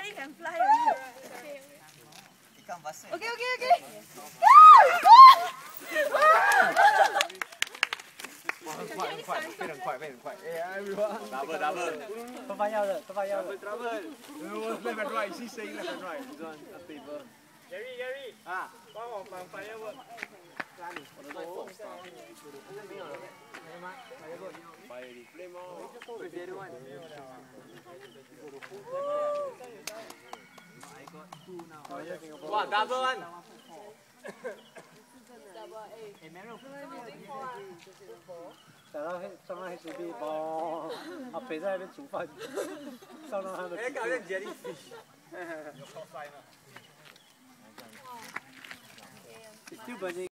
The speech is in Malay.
Suddenly can fly already. Ikan basah. Okay. Double. 头发要的。 Left and right. She's saying left and right. This one a paper. Gary. 啊，帮我放 firework。哇 ，double one。 上到黑水地包，阿肥在那边煮饭，烧到他的。 哎，搞点 jellyfish。 Still burning.